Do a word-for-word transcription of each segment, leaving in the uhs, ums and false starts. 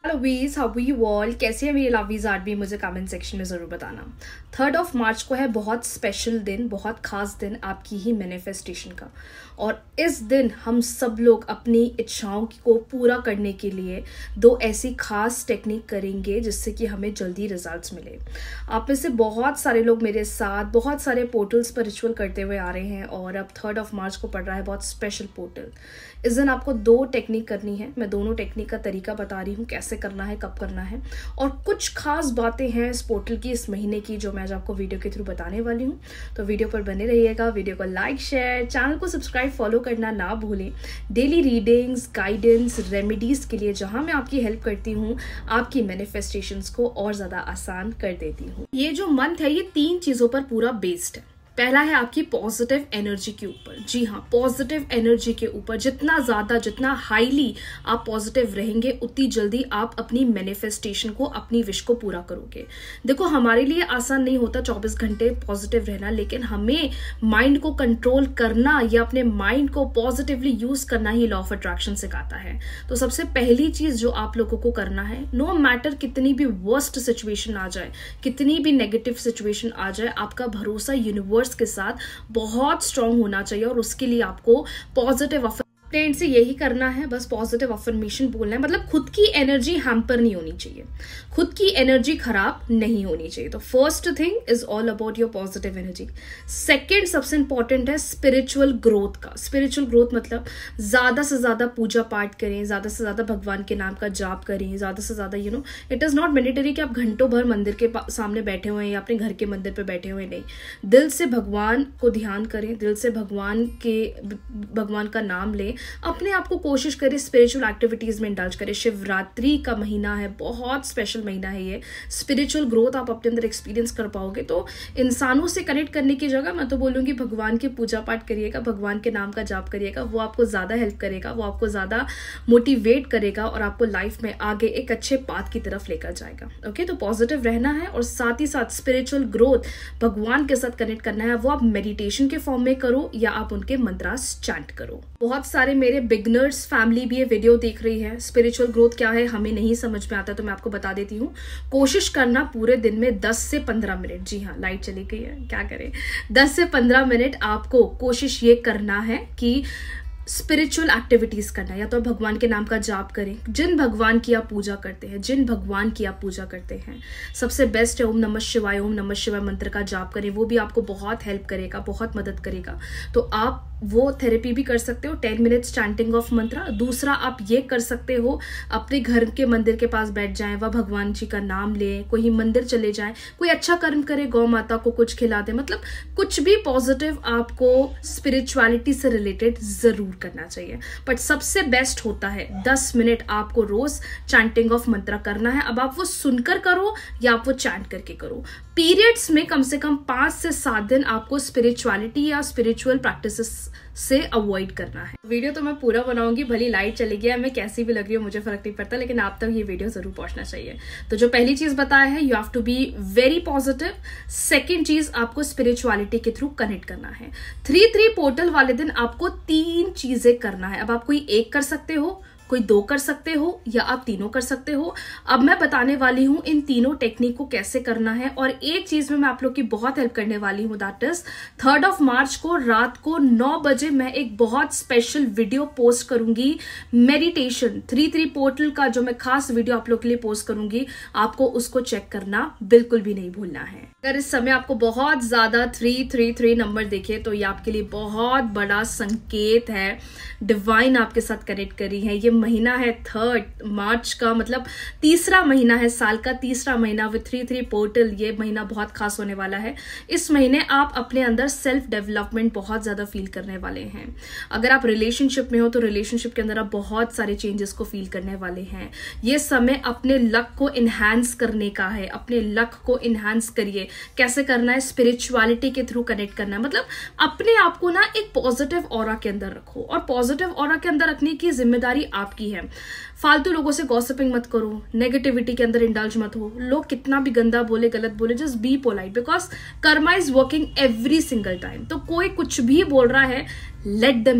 Lovies how you all, कैसे है मेरी लवीज आर्ट भी मुझे कमेंट सेक्शन में ज़रूर बताना। थर्ड ऑफ मार्च को है बहुत स्पेशल दिन, बहुत खास दिन आपकी ही मैनिफेस्टेशन का। और इस दिन हम सब लोग अपनी इच्छाओं को पूरा करने के लिए दो ऐसी खास टेक्निक करेंगे जिससे कि हमें जल्दी रिजल्ट्स मिले। आप में से बहुत सारे लोग मेरे साथ बहुत सारे पोर्टल्स पर रिचुअल करते हुए आ रहे हैं और अब थर्ड ऑफ मार्च को पड़ रहा है बहुत स्पेशल पोर्टल। इस दिन आपको दो टेक्निक करनी है। मैं दोनों टेक्निक का तरीका बता रही हूँ, कैसे करना है, कब करना है, और कुछ खास बातें हैं इस पोर्टल की, इस महीने की, जो मैं आज आपको वीडियो के थ्रू बताने वाली हूँ। तो वीडियो पर बने रहिएगा। वीडियो को लाइक, शेयर, चैनल को सब्सक्राइब, फॉलो करना ना भूलें। डेली रीडिंग्स, गाइडेंस, रेमेडीज के लिए जहाँ मैं आपकी हेल्प करती हूँ, आपकी मैनिफेस्टेशंस को और ज़्यादा आसान कर देती हूँ। ये जो मंथ है ये तीन चीज़ों पर पूरा बेस्ड है। पहला है आपकी पॉजिटिव एनर्जी के ऊपर। जी हाँ, पॉजिटिव एनर्जी के ऊपर जितना ज्यादा, जितना हाईली आप पॉजिटिव रहेंगे, उतनी जल्दी आप अपनी मैनिफेस्टेशन को, अपनी विश को पूरा करोगे। देखो, हमारे लिए आसान नहीं होता चौबीस घंटे पॉजिटिव रहना, लेकिन हमें माइंड को कंट्रोल करना या अपने माइंड को पॉजिटिवली यूज करना ही लॉ ऑफ अट्रैक्शन सिखाता है। तो सबसे पहली चीज जो आप लोगों को करना है, नो मैटर कितनी भी वर्स्ट सिचुएशन आ जाए, कितनी भी नेगेटिव सिचुएशन आ जाए, आपका भरोसा यूनिवर्स के साथ बहुत स्ट्रांग होना चाहिए और उसके लिए आपको पॉजिटिव फ्रेंड से यही करना है। बस पॉजिटिव अफर्मेशन बोलना है, मतलब खुद की एनर्जी हैम्पर नहीं होनी चाहिए, खुद की एनर्जी खराब नहीं होनी चाहिए। तो first thing is all about your positive energy. Second सबसे इंपॉर्टेंट है स्पिरिचुअल ग्रोथ का। स्पिरिचुअल ग्रोथ मतलब ज्यादा से ज्यादा पूजा पाठ करें, ज्यादा से ज्यादा भगवान के नाम का जाप करें, ज्यादा से ज्यादा you know it is not mandatory कि आप घंटों भर मंदिर के सामने बैठे हुए हैं या अपने घर के मंदिर पे बैठे हुए, नहीं। दिल से भगवान को ध्यान करें, दिल से भगवान के भगवान का नाम लें, अपने आप को कोशिश करें स्पिरिचुअल एक्टिविटीज में इंडल्ज करें। शिवरात्रि का महीना है, बहुत स्पेशल महीना है ये। स्पिरिचुअल ग्रोथ आप अपने अंदर एक्सपीरियंस कर पाओगे। तो इंसानों से कनेक्ट करने की जगह मैं तो बोलूंगी भगवान की पूजा पाठ करिएगा, भगवान के नाम का जाप करिएगा। वो आपको ज्यादा हेल्प करेगा, वो आपको ज्यादा मोटिवेट करेगा और आपको लाइफ में आगे एक अच्छे पाथ की तरफ लेकर जाएगा। ओके, तो पॉजिटिव रहना है और साथ ही साथ स्पिरिचुअल ग्रोथ भगवान के साथ कनेक्ट करना है। वो आप मेडिटेशन के फॉर्म में करो या आप उनके मंत्रास चैंट करो। बहुत सारे मेरे बिगनर्स फैमिली भी ये वीडियो देख रही है। स्पिरिचुअल ग्रोथ क्या है हमें नहीं समझ में आता, तो मैं आपको बता देती हूँ। कोशिश करना पूरे दिन में दस से पंद्रह मिनट, जी हाँ लाइट चली गई है, क्या करें, दस से पंद्रह मिनट आपको कोशिश ये करना है कि स्पिरिचुअल एक्टिविटीज करना, या तो भगवान के नाम का जाप करें। जिन भगवान की आप पूजा करते हैं, जिन भगवान की आप पूजा करते हैं, सबसे बेस्ट है ओम नमः शिवाय, ओम नमः शिवाय मंत्र का जाप करें। वो भी आपको बहुत हेल्प करेगा, बहुत मदद करेगा। तो आप वो थेरेपी भी कर सकते हो, टेन मिनट्स चैंटिंग ऑफ मंत्र। दूसरा आप ये कर सकते हो, अपने घर के मंदिर के पास बैठ जाएं, वह भगवान जी का नाम लें, कोई मंदिर चले जाएं, कोई अच्छा कर्म करें, गौ माता को कुछ खिला दें। मतलब कुछ भी पॉजिटिव आपको स्पिरिचुअलिटी से रिलेटेड जरूर करना चाहिए। बट सबसे बेस्ट होता है दस मिनट आपको रोज चैंटिंग ऑफ मंत्र करना है। अब आप वो सुनकर करो या आप वो चैंट करके करो। पीरियड्स में कम से कम पांच से सात दिन आपको स्पिरिचुअलिटी या स्पिरिचुअल प्रैक्टिसेस से अवॉइड करना है। वीडियो तो मैं पूरा बनाऊंगी, भली लाइट चली गया, मैं कैसी भी लग रही हूँ मुझे फर्क नहीं पड़ता, लेकिन आप तक ये वीडियो जरूर पहुंचना चाहिए। तो जो पहली चीज बताया है, you have to be very positive. Second चीज, आपको स्पिरिचुअलिटी के थ्रू कनेक्ट करना है। थ्री थ्री पोर्टल वाले दिन आपको तीन चीजें करना है। अब आप कोई एक कर सकते हो, कोई दो कर सकते हो, या आप तीनों कर सकते हो। अब मैं बताने वाली हूं इन तीनों टेक्निक को कैसे करना है। और एक चीज में मैं आप लोग की बहुत हेल्प करने वाली हूं, that is third of March को रात को नौ बजे मैं एक बहुत स्पेशल वीडियो पोस्ट करूंगी, मेडिटेशन थ्री थ्री पोर्टल का जो मैं खास वीडियो आप लोग के लिए पोस्ट करूंगी। आपको उसको चेक करना बिल्कुल भी नहीं भूलना है। अगर इस समय आपको बहुत ज्यादा थ्री थ्री थ्री नंबर दिखे तो ये आपके लिए बहुत बड़ा संकेत है, डिवाइन आपके साथ कनेक्ट करी है। ये महीना है थर्ड मार्च का, मतलब तीसरा महीना है, साल का तीसरा महीना विद थ्री थ्री पोर्टल। ये महीना बहुत खास होने वाला है। इस महीने आप अपने अंदर सेल्फ डेवलपमेंट बहुत ज्यादा फील करने वाले हैं। अगर आप रिलेशनशिप में हो तो रिलेशनशिप के अंदर आप बहुत सारे चेंजेस को फील करने वाले हैं। ये समय अपने लक को इनहैंस करने का है। अपने लक को इनहैंस करिए। कैसे करना है? स्पिरिचुअलिटी के थ्रू कनेक्ट करना है। मतलब अपने आप को ना एक पॉजिटिव ऑरा के अंदर रखो, और पॉजिटिव ऑरा के अंदर रखने की जिम्मेदारी आपकी है। फालतू लोगों से गॉसिपिंग मत करो, नेगेटिविटी के अंदर इंडल्ज मत हो। लोग कितना भी गंदा बोले, गलत बोले, just be polite, because karma is working every single time. तो कोई कुछ भी बोल रहा है, लेट देम से,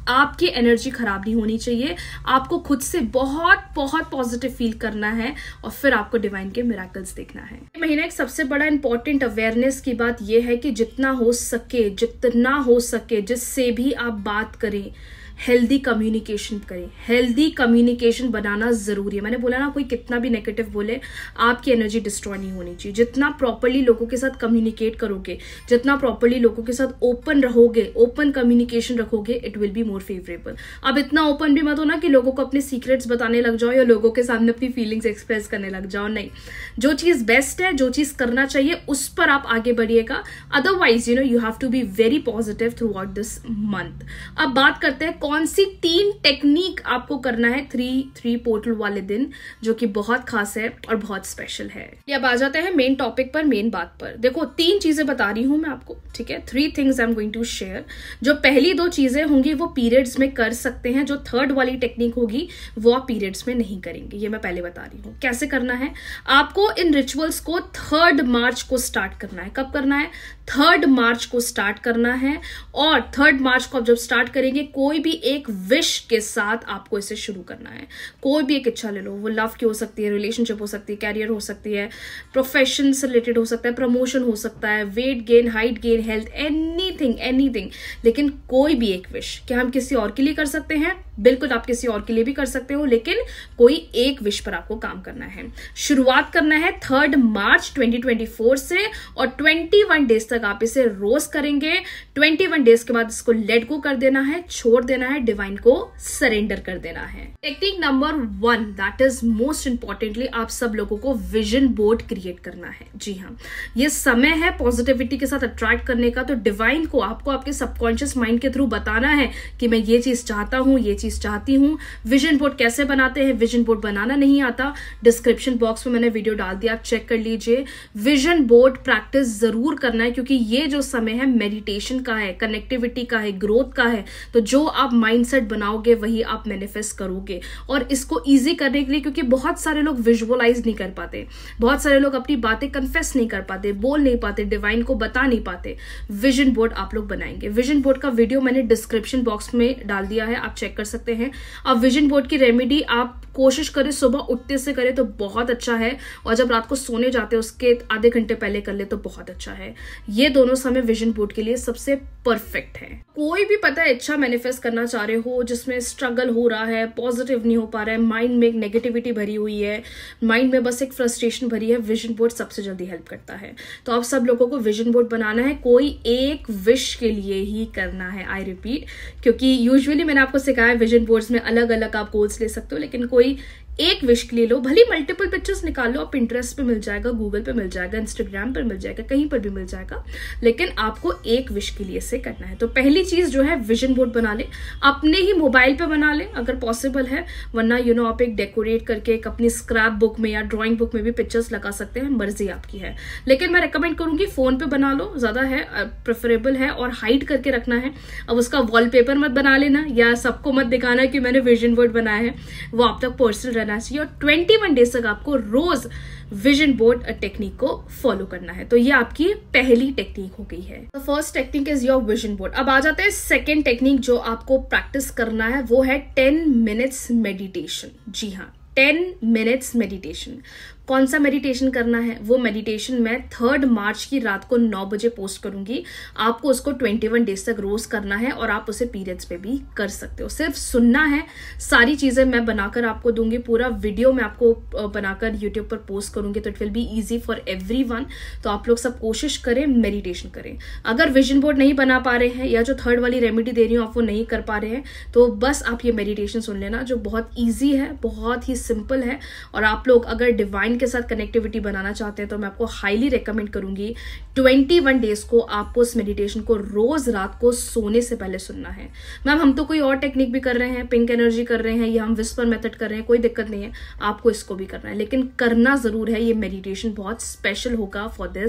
आपकी एनर्जी खराब नहीं होनी चाहिए, आपको खुद से बहुत बहुत पॉजिटिव फील करना है और फिर आपको डिवाइन के मिरेकल्स देखना है। महीना एक सबसे बड़ा इंपॉर्टेंट अवेयरनेस की बात यह है कि जितना हो सके जितना हो सके जिससे भी आप बात करें, हेल्दी कम्युनिकेशन करें। हेल्दी कम्युनिकेशन बनाना जरूरी है। मैंने बोला ना, कोई कितना भी नेगेटिव बोले, आपकी एनर्जी डिस्ट्रॉय नहीं होनी चाहिए। जितना प्रॉपरली लोगों के साथ कम्युनिकेट करोगे, जितना प्रॉपरली लोगों के साथ ओपन रहोगे, ओपन कम्युनिकेशन रखोगे, it will be more favourable. अब इतना ओपन भी मत हो ना कि लोगों को अपने सीक्रेट्स बताने लग जाओ या लोगों के सामने अपनी फीलिंग्स एक्सप्रेस करने लग जाओ। नहीं, जो चीज बेस्ट है, जो चीज करना चाहिए, उस पर आप आगे बढ़िएगा। Otherwise you know you have to be very positive throughout this month. अब बात करते हैं कौन सी तीन टेक्निक आपको करना है थ्री थ्री पोर्टल वाले दिन, जो कि बहुत खास है और बहुत स्पेशल है। अब आ जाते हैं मेन टॉपिक पर, मेन बात पर। देखो, तीन चीजें बता रही हूं मैं आपको, ठीक है। Three things I am going to share. जो पहली दो चीजें होंगी वो पीरियड्स में कर सकते हैं, जो थर्ड वाली टेक्निक होगी वो आप पीरियड्स में नहीं करेंगे। ये मैं पहले बता रही हूँ कैसे करना है। आपको इन रिचुअल्स को थर्ड मार्च को स्टार्ट करना है। कब करना है? थर्ड मार्च को स्टार्ट करना है। और थर्ड मार्च को आप जब स्टार्ट करेंगे, कोई भी एक विश के साथ आपको इसे शुरू करना है। कोई भी एक इच्छा ले लो, वो लव की हो सकती है, रिलेशनशिप हो सकती है, कैरियर हो सकती है, प्रोफेशन से रिलेटेड हो सकता है, प्रमोशन हो सकता है, weight gain, height gain, health, anything anything लेकिन कोई भी एक विश। क्या हम किसी और के लिए कर सकते हैं? बिल्कुल, आप किसी और के लिए भी कर सकते हो, लेकिन कोई एक विश पर आपको काम करना है। शुरुआत करना है third March twenty twenty four से और इक्कीस डेज तक आप इसे रोज करेंगे। इक्कीस डेज के बाद इसको लेट गो कर देना है, छोड़ देना है, डिवाइन को सरेंडर कर देना है। Technique number one, that is most importantly, आप सब लोगों को विजन बोर्ड क्रिएट करना है। जी हाँ, ये समय है पॉजिटिविटी के साथ अट्रैक्ट करने का। तो डिवाइन को आपको आपके सबकॉन्शियस माइंड के थ्रू बताना है कि मैं ये चीज चाहता हूं, ये चीज चाहती हूं। विजन बोर्ड कैसे बनाते हैं? विजन बोर्ड बनाना नहीं आता, डिस्क्रिप्शन बॉक्स में मैंने वीडियो डाल दिया, आप चेक कर लीजिए। विजन बोर्ड प्रैक्टिस जरूर करना है, क्योंकि ये जो समय है मेडिटेशन का है, कनेक्टिविटी का है, ग्रोथ का है। तो जो आप माइंडसेट बनाओगे वही आप मैनिफेस्ट करोगे। और इसको इजी करने के लिए, क्योंकि बहुत सारे लोग विजुअलाइज नहीं कर पाते, बहुत सारे लोग अपनी बातें कन्फेस नहीं कर पाते, बोल नहीं पाते, डिवाइन को बता नहीं पाते, विजन बोर्ड आप लोग बनाएंगे। विजन बोर्ड का वीडियो मैंने डिस्क्रिप्शन बॉक्स में डाल दिया है, आप चेक कर सकते हैं। अब विजन बोर्ड की रेमेडी आप कोशिश करें सुबह उठते से करें तो बहुत अच्छा है, और जब रात को सोने जाते हैं उसके आधे घंटे पहले कर ले तो बहुत अच्छा है। ये दोनों समय विजन बोर्ड के लिए सबसे परफेक्ट है। कोई भी पता है इच्छा मैनिफेस्ट करना चाह रहे हो, जिसमें स्ट्रगल हो रहा है, पॉजिटिव नहीं हो पा रहा है, माइंड में एक नेगेटिविटी भरी हुई है, माइंड में बस एक फ्रस्ट्रेशन भरी है, विजन बोर्ड सबसे जल्दी हेल्प करता है। तो आप सब लोगों को विजन बोर्ड बनाना है, कोई एक विश के लिए ही करना है। आई रिपीट, क्योंकि यूजुअली मैंने आपको सिखाया विजन बोर्ड्स में अलग अलग आप गोल्स ले सकते हो, लेकिन कोई एक विश के लिए लो। भले मल्टीपल पिक्चर्स निकाल लो, आप पिंटरेस्ट पे मिल जाएगा, गूगल पे मिल जाएगा, इंस्टाग्राम पर मिल जाएगा, कहीं पर भी मिल जाएगा, लेकिन आपको एक विश के लिए से करना है। तो पहली चीज जो है विजन बोर्ड बना ले, अपने ही मोबाइल पे बना ले अगर पॉसिबल है, वरना यू नो आप एक डेकोरेट करके एक अपनी स्क्रैप बुक में या ड्रॉइंग बुक में भी पिक्चर्स लगा सकते हैं, मर्जी आपकी है। लेकिन मैं रिकमेंड करूंगी फोन पे बना लो, ज्यादा है, प्रेफरेबल है, और हाइड करके रखना है। अब उसका वॉलपेपर मत बना लेना या सबको मत दिखाना कि मैंने विजन बोर्ड बनाया है, वो आप तक पर्सनल चाहिए। और इक्कीस डेज तक आपको रोज विजन बोर्ड टेक्निक को फॉलो करना है। तो ये आपकी पहली टेक्निक हो गई है। The first technique is your vision board. अब आ जाता है सेकेंड टेक्निक जो आपको प्रैक्टिस करना है, वो है टेन मिनट्स मेडिटेशन। जी हाँ, टेन मिनट्स मेडिटेशन। कौन सा मेडिटेशन करना है? वो मेडिटेशन मैं थर्ड मार्च की रात को नौ बजे पोस्ट करूंगी। आपको उसको इक्कीस डेज तक रोज करना है, और आप उसे पीरियड्स पे भी कर सकते हो। सिर्फ सुनना है, सारी चीजें मैं बनाकर आपको दूंगी, पूरा वीडियो मैं आपको बनाकर यूट्यूब पर पोस्ट करूंगी, तो it will be easy for everyone. तो आप लोग सब कोशिश करें, मेडिटेशन करें। अगर विजन बोर्ड नहीं बना पा रहे हैं या जो थर्ड वाली रेमेडी दे रही हूँ आप वो नहीं कर पा रहे हैं, तो बस आप ये मेडिटेशन सुन लेना, जो बहुत ईजी है, बहुत ही सिंपल है। और आप लोग अगर डिवाइन के साथ कनेक्टिविटी बनाना चाहते हैं तो मैं आपको हाईली रेकमेंड करूंगी इक्कीस डेज को आपको इस मेडिटेशन को रोज रात को सोने से पहले सुनना है। मैम हम तो कोई और टेक्निक भी कर रहे हैं, पिंक एनर्जी कर रहे हैं या हम विस्पर मेथड कर रहे हैं, कोई दिक्कत नहीं है, आपको इसको भी करना है, लेकिन करना जरूर है। ये मेडिटेशन बहुत स्पेशल होगा फॉर दिस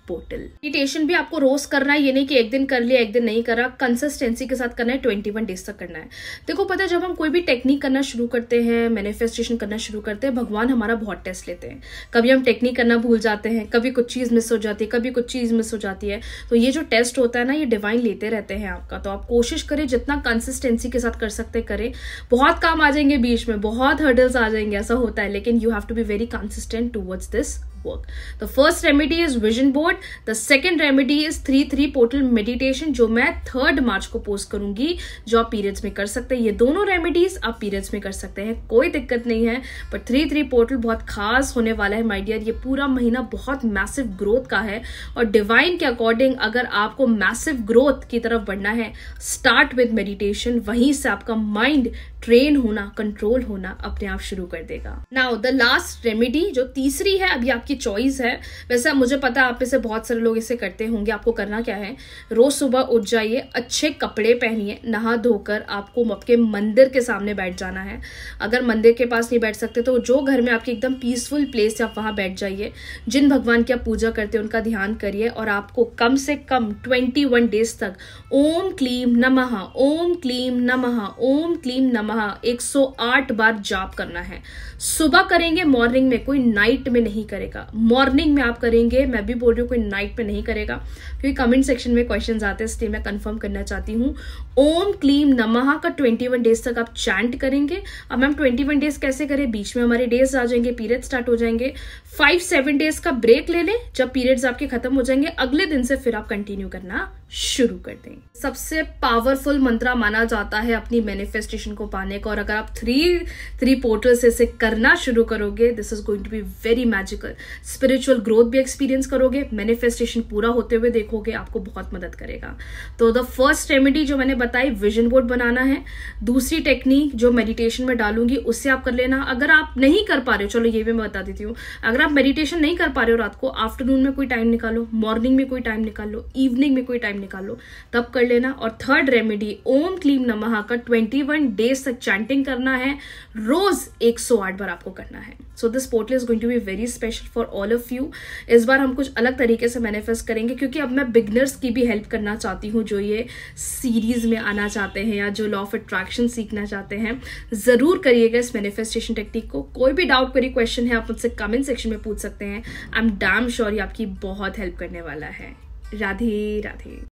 पोर्टल। मेडिटेशन भी आपको रोज करना है, ये नहीं कि एक दिन कर लिया एक दिन नहीं करा, कंसिस्टेंसी के साथ करना है, ट्वेंटी वन डेज तक करना है। देखो पता है, जब हम कोई भी टेक्निक करना शुरू करते हैं, मैनिफेस्टेशन करना शुरू करते हैं, भगवान हमारा बहुत टेस्ट लेते हैं। कभी हम टेक्निक करना भूल जाते हैं, कभी कुछ चीज मिस हो जाती है, कभी कुछ चीज मिस हो जाती है। तो ये जो टेस्ट होता है ना, ये डिवाइन लेते रहते हैं आपका। तो आप कोशिश करें जितना कंसिस्टेंसी के साथ कर सकते करें। बहुत काम आ जाएंगे बीच में, बहुत हर्डल्स आ जाएंगे, ऐसा होता है, लेकिन you have to be very consistent towards this work. The first remedy is vision board. The second remedy is three three portal meditation, जो मैं थर्ड मार्च को पोस्ट करूंगी, जो आप पीरियड्स में कर सकते हैं। ये दोनों रेमेडीज आप पीरियड्स में कर सकते हैं, कोई दिक्कत नहीं है। पर थ्री थ्री पोर्टल बहुत खास होने वाला है माय डियर। ये पूरा महीना बहुत मैसिव ग्रोथ का है, और डिवाइन के अकॉर्डिंग अगर आपको मैसिव ग्रोथ की तरफ बढ़ना है, स्टार्ट विद मेडिटेशन। वहीं से आपका माइंड ट्रेन होना, कंट्रोल होना अपने आप शुरू कर देगा। नाउ द लास्ट रेमेडी जो तीसरी है, अभी आपकी चॉइस है। वैसे मुझे पता है आप में से बहुत सारे लोग इसे करते होंगे। आपको करना क्या है, रोज सुबह उठ जाइए, अच्छे कपड़े पहनिए, नहा धोकर आपको आपके मंदिर के सामने बैठ जाना है। अगर मंदिर के पास नहीं बैठ सकते तो जो घर में आपकी एकदम पीसफुल प्लेस है, आप वहां बैठ जाइए। जिन भगवान की आप पूजा करते हैं उनका ध्यान करिए, और आपको कम से कम ट्वेंटी वन डेज तक ओम क्लीम नमः, ओम क्लीम नमः, ओम क्लीम नमः एक सौ आठ बार जाप करना है। सुबह करेंगे, मॉर्निंग में, कोई नाइट में नहीं करेगा। मॉर्निंग में आप करेंगे, मैं भी बोल रही हूँ कोई नाइट में नहीं करेगा, क्योंकि कमेंट सेक्शन में क्वेश्चंस आते हैं, इसलिए मैं कंफर्म करना चाहती हूँ। ओम क्लीम नमः का ट्वेंटी वन डेज तक आप चैंट करेंगे। अब मैम ट्वेंटी वन डेज कैसे करें, बीच में हमारे डेज आ जाएंगे, पीरियड स्टार्ट हो जाएंगे। फाइव सेवन डेज का ब्रेक ले लें, जब पीरियड्स आपके खत्म हो जाएंगे अगले दिन से फिर आप कंटिन्यू करना शुरू कर दें। सबसे पावरफुल मंत्र माना जाता है अपनी मैनिफेस्टेशन को पाने का, और अगर आप थ्री थ्री पोर्टल से इसे करना शुरू करोगे, this is going to be very magical. Spiritual growth भी एक्सपीरियंस करोगे, मैनिफेस्टेशन पूरा होते हुए देखोगे, आपको बहुत मदद करेगा। तो द फर्स्ट रेमेडी जो मैंने बताई, विजन बोर्ड बनाना है। दूसरी टेक्निक जो मेडिटेशन में डालूंगी उससे आप कर लेना। अगर आप नहीं कर पा रहे हो, चलो ये भी मैं बता देती हूँ, अगर आप मेडिटेशन नहीं कर पा रहे हो रात को, आफ्टरनून में कोई टाइम निकालो, मॉर्निंग में कोई टाइम निकालो, इवनिंग में कोई टाइम निकालो, तब कर लेना। और थर्ड रेमेडी ओम क्लीम नमः का ट्वेंटी वन डेज तक चैंटिंग करना है, रोज एक सौ आठ बार आपको करना है। So this portal is going to be very special for all of you. इस बार हम कुछ अलग तरीके से मैनिफेस्ट करेंगे, क्योंकि अब मैं बिगनर्स की भी हेल्प करना चाहती हूँ, जो ये सीरीज में आना चाहते हैं या जो लॉ ऑफ अट्रैक्शन सीखना चाहते हैं। जरूर करिएगा इस मैनिफेस्टेशन टेक्निक को। कोई भी डाउट, कोई क्वेश्चन है, आप मुझसे कमेंट सेक्शन में पूछ सकते हैं। आई एम डैम श्योर ये आपकी बहुत हेल्प करने वाला है। राधे राधे।